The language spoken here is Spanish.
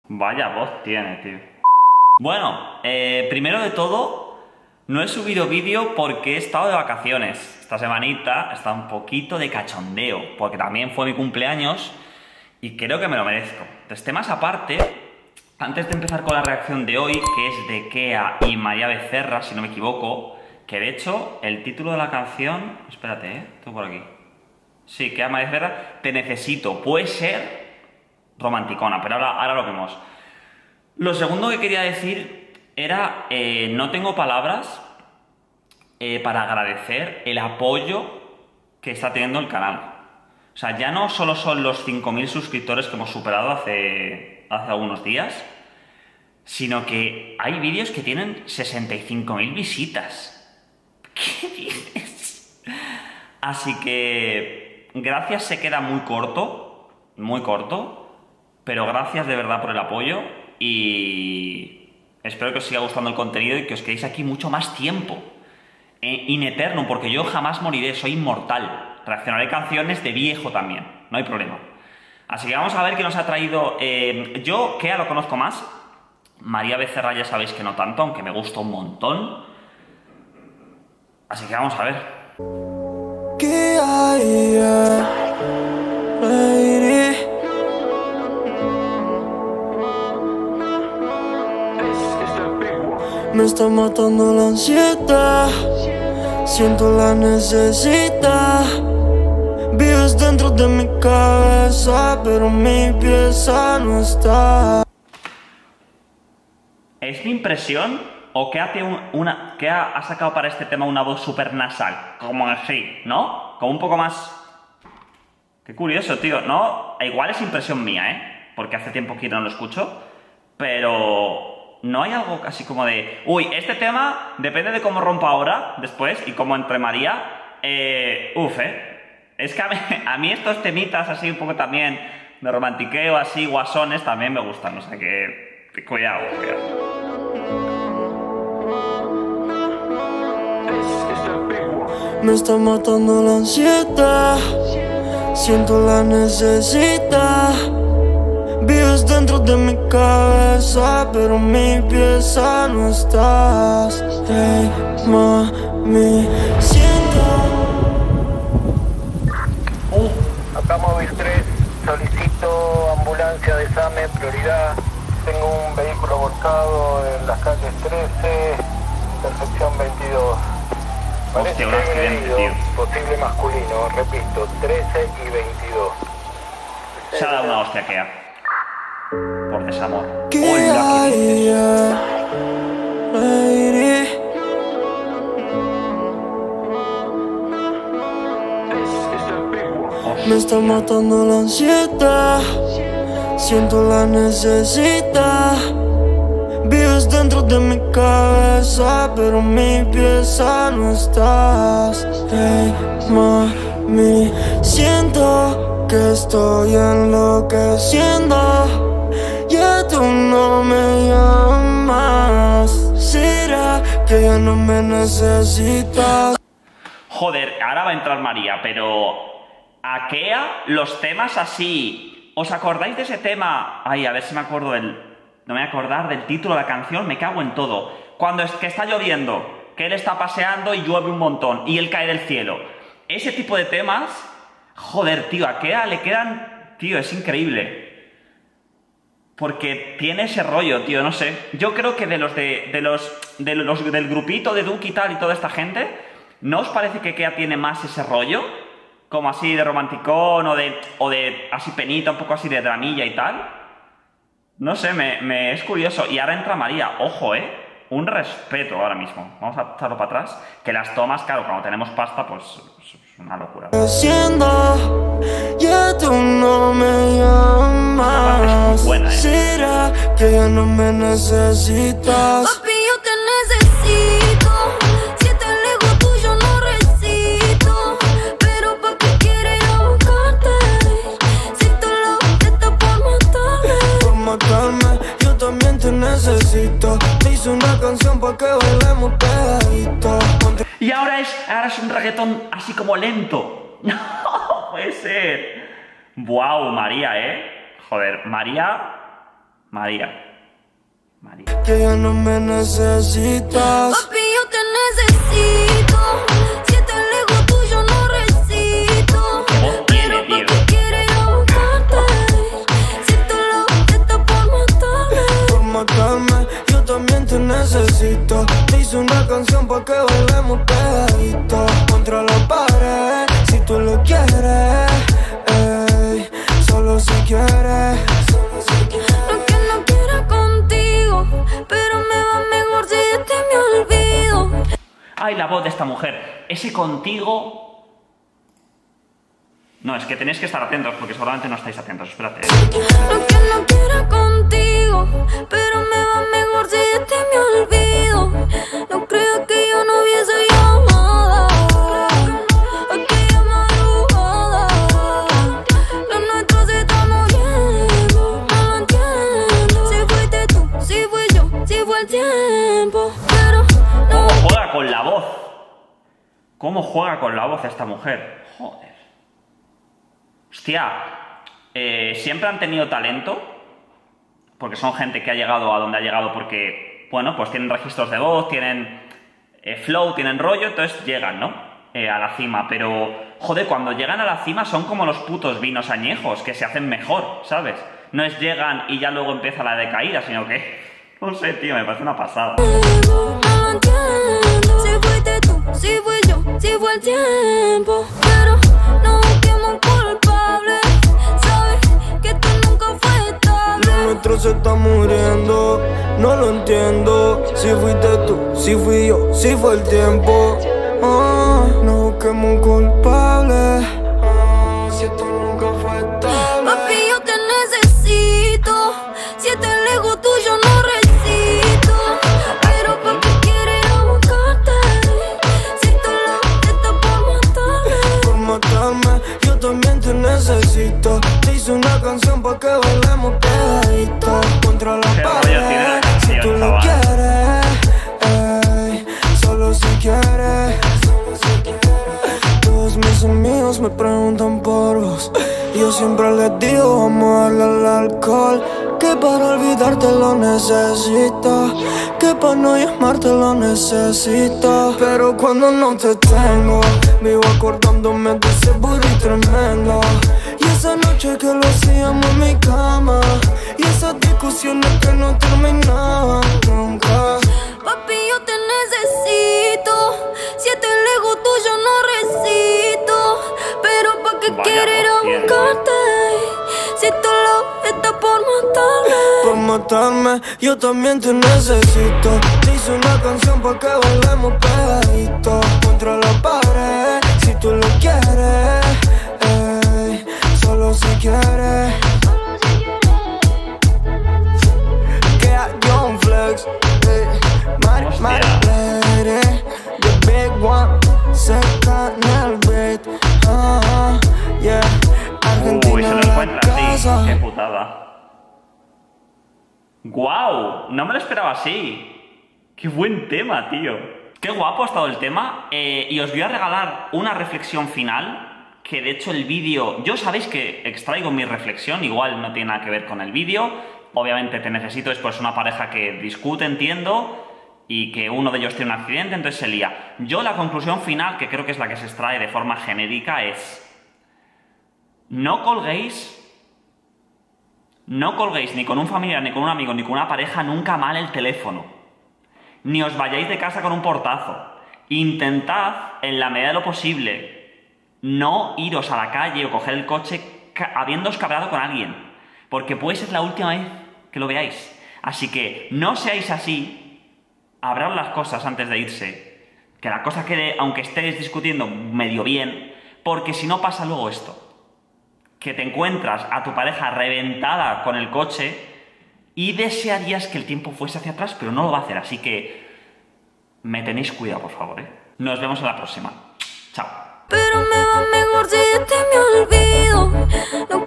Vaya voz tiene, tío. Bueno, primero de todo, no he subido vídeo porque he estado de vacaciones. Esta semanita está un poquito de cachondeo, porque también fue mi cumpleaños y creo que me lo merezco. Entonces, temas aparte, antes de empezar con la reacción de hoy, que es de Kea y María Becerra, si no me equivoco, que de hecho, el título de la canción... Espérate, tengo por aquí. Sí, Kea, María Becerra, Te Necesito. Puede ser romanticona, pero ahora lo vemos. Lo segundo que quería decir era, no tengo palabras para agradecer el apoyo que está teniendo el canal. O sea, ya no solo son los 5.000 suscriptores que hemos superado hace algunos días, sino que hay vídeos que tienen 65.000 visitas. ¿Qué dices? Así que gracias se queda muy corto, pero gracias de verdad por el apoyo y espero que os siga gustando el contenido y que os quedéis aquí mucho más tiempo. In eternum, porque yo jamás moriré, soy inmortal. Reaccionaré canciones de viejo también, no hay problema. Así que vamos a ver qué nos ha traído. Yo, Kea, lo conozco más. María Becerra ya sabéis que no tanto, aunque me gusta un montón. Así que vamos a ver. ¿Qué hay, lady? Me está matando la ansiedad, siento la necesidad. Vives dentro de mi cabeza, pero mi pieza no está. ¿Es mi impresión o que ha sacado para este tema una voz súper nasal? Como así, ¿no? Como un poco más... Qué curioso, tío, ¿no? Igual es impresión mía, porque hace tiempo que no lo escucho, pero... ¿No hay algo así como de... Uy, este tema depende de cómo rompa ahora, después, y cómo entre María. Es que a mí estos temitas así un poco también de romantiqueo, así, guasones, también me gustan. O sea que... Cuidado. Me está matando la ansiedad, siento la necesidad. Vives dentro de mi cabeza, pero mi pieza no estás. Hey, mami, siento. Acá móvil 3, solicito ambulancia de SAME, prioridad. Tengo un vehículo volcado en las calles 13, intersección 22. Hostia, un accidente, tío. Posible masculino, repito, 13 y 22. Se ha dado una hostia, Kea. Por desamor. ¿Qué hay, lady? Me está matando la ansiedad, siento la necesidad. Vives dentro de mi cabeza, pero mi pieza no estás. Hey, mami, siento que estoy enloqueciendo. Ya tú no me llamas. ¿Será que ya no me necesitas? Joder, ahora va a entrar María, pero... A Kea, los temas así... ¿Os acordáis de ese tema? Ay, a ver si me acuerdo del... No me voy a acordar del título de la canción, me cago en todo. Cuando es que está lloviendo, que él está paseando y llueve un montón, y él cae del cielo. Ese tipo de temas... Joder, tío, a Kea le quedan... Tío, es increíble. Porque tiene ese rollo, tío, no sé. Yo creo que del grupito de Duki y tal y toda esta gente, ¿no os parece que Kea tiene más ese rollo? Como así de romanticón o de así penita, un poco así de dramilla y tal. No sé, me es curioso. Y ahora entra María, ojo, un respeto ahora mismo. Vamos a echarlo para atrás. Que las tomas, claro, cuando tenemos pasta, pues es una locura. Haciendo, ya tú no me llamas. Es muy buena, ¿Será que ya no me necesitas? Papi, yo te necesito. Si te lejos tuyo no resisto. Pero pa' qué quieres ir a buscarte. Si tú lo que estás por matarme. Por matarme, yo también te necesito. Te hice una canción pa' que bailemos pegadito. Y ahora es un reggaetón así como lento. No puede ser. Wow, María, Joder, María María. Que ya no me necesitas. Papi, yo te necesito. Si estás lejos tuyo no resisto. Pero ¿pa' qué quieres ir a buscarte? Si tu love está por matarme. Por matarme, yo también te necesito. Te hice una canción pa' que bailemos pegadito contra la pared, si tú lo quieres, ey, solo si quieres. No que no quiera contigo, pero me va mejor si yo te me olvido. Ay, la voz de esta mujer. Ese contigo... No, es que tenéis que estar atentos porque seguramente no estáis atentos. Espérate. No que no quiera contigo, pero me va mejor si yo te me olvido. No creo que yo no hubiese llamada aquella madrugada. Lo nuestro se está muriendo, no lo entiendo. Si fuiste tú, si fui yo, si fue el tiempo, pero no. ¿Cómo juega con la voz? ¿Cómo juega con la voz esta mujer? Joder. Hostia, siempre han tenido talento, porque son gente que ha llegado a donde ha llegado porque, bueno, pues tienen registros de voz, tienen flow, tienen rollo, entonces llegan, ¿no? A la cima, pero, joder, cuando llegan a la cima son como los putos vinos añejos, que se hacen mejor, ¿sabes? No es llegan y ya luego empieza la decaída, sino que, no sé, tío, me parece una pasada. No lo entiendo. Si fuiste tú, si fui yo, si fue el tiempo, pero no busquemos culpable. Sabes que tú nunca fue estable. Lo nuestro se está muriendo, no lo entiendo. Si fuiste tú, si fui yo, si fue el tiempo. No busquemos un culpable. Si esto nunca fue estable. Papi, yo te necesito. Si estás lejos tuyo no resisto. Pero ¿pa' qué quieres ir a buscarte? Si tu love está por matarme. Por matarme, yo también te necesito. Te hice una canción pa' que bailemos pegadito contra la Qué rollo tiene la pared, si canción, tú lo chaval. quieres, ey, solo si quieres. Todos mis amigos me preguntan por vos. Yo siempre les digo, vamos a darle al alcohol. Que para olvidarte lo necesito, que para no llamarte lo necesito. Pero cuando no te tengo, vivo acordándome de ese booty tremendo. Y esa noche que lo hacíamos en mi cama, y esas discusiones que no terminaban nunca. Papi, yo te necesito. Si estás lejos tuyo no resisto. Pero ¿pa' qué Vaya quieres ir a voz tiene. buscarte? Si tu love está por matarme. Por matarme, yo también te necesito. Te hice una canción pa' que bailemos pegadito contra la pared, si tú lo quieres, ey, solo si quieres. Que a John Flex, Mari Lady, the big one, seca en el beat, yeah. Uy, se lo Argentina en la encuentra casa. así. Qué putada. ¡Guau! No me lo esperaba así. ¡Qué buen tema, tío! Qué guapo ha estado el tema. Y os voy a regalar una reflexión final. Que de hecho el vídeo... Yo sabéis que extraigo mi reflexión. Igual no tiene nada que ver con el vídeo. Obviamente te necesito. Es pues una pareja que discute, entiendo. Y que uno de ellos tiene un accidente, entonces se lía. Yo la conclusión final, que creo que es la que se extrae de forma genérica, es... No colguéis ni con un familiar, ni con un amigo, ni con una pareja nunca mal el teléfono. Ni os vayáis de casa con un portazo. Intentad, en la medida de lo posible, no iros a la calle o coger el coche habiéndoos cabreado con alguien. Porque puede ser la última vez que lo veáis. Así que no seáis así. Hablad las cosas antes de irse. Que la cosa quede, aunque estéis discutiendo, medio bien. Porque si no pasa luego esto. Que te encuentras a tu pareja reventada con el coche y desearías que el tiempo fuese hacia atrás, pero no lo va a hacer. Así que me tenéis cuidado, por favor, ¿eh? Nos vemos en la próxima. Chao. Pero me va mejor si yo te me olvido. No